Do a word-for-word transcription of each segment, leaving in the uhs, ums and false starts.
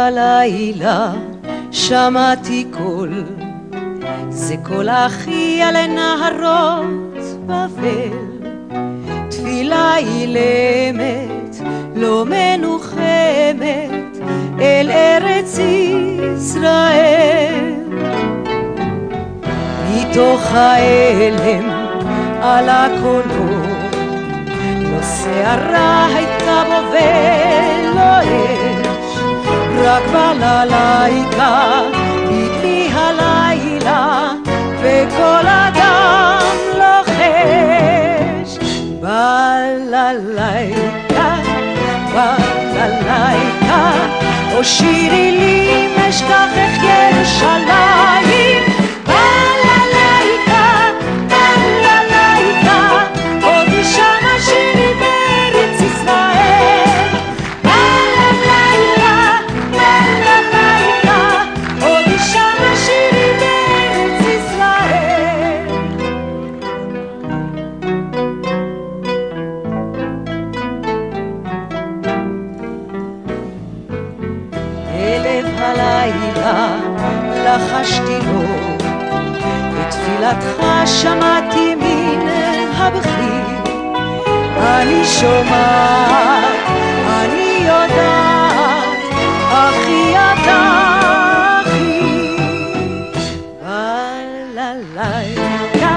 בלילה שמעתי קול, זה קול אחי על נהרות בבל. תפילה אילמת, לא מנוחמת, אל ארץ ישראל. מתוך האלם על הקולות, לא שערה הייתה בו ולא אש, רק בללייקה איתי הלילה, וכל אדם לוחש. בללייקה, בללייקה, הושירי לי משכחך ירושלים. בללייקה, בללייקה, עוד שמה שירי בארץ ישראל. בללייקה, בללייקה, עוד שמה שירי בארץ ישראל. בלב הלילה לחשתי לו, בתפילתך שמעתי מן הבכי. אני שומעת, אני יודעת, אחי אתה אחי. בללייקה,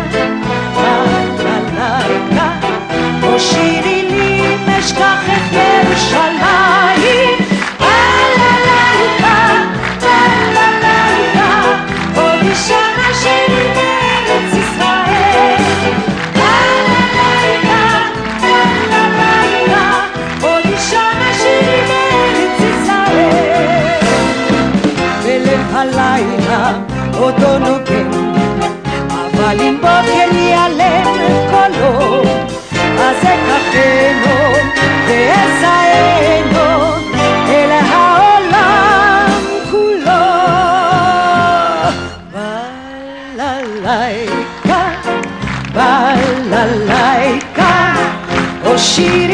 בללייקה, הושירי לי משכחך ירושלים. בללייקה, בללייקה, עוד שמה שירי בארץ ישראל. בללייקה, בללייקה, עוד שמה שירי בארץ ישראל. בלב הלילה אותו נוגן, אבל אם בוקר ייעלם קולו, אז אקחנו ואסענו אל העולם כולו. בללייקה, בללייקה, הושירי